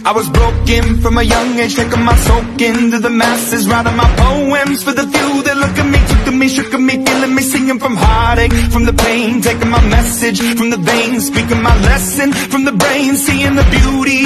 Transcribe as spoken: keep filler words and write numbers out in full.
I was broken from a young age, taking my soak into the masses, writing my poems for the few that look at me, took to me, shook at me, feeling me, singing from heartache, from the pain, taking my message from the veins, speaking my lesson from the brain, seeing the beauty